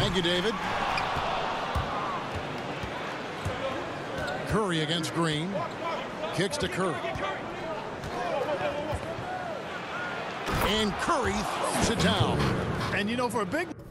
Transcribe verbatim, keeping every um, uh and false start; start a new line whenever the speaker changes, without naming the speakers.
Thank you, David. Curry against Green. Kicks to Curry. And Curry throws it down.
And, you know, for a big...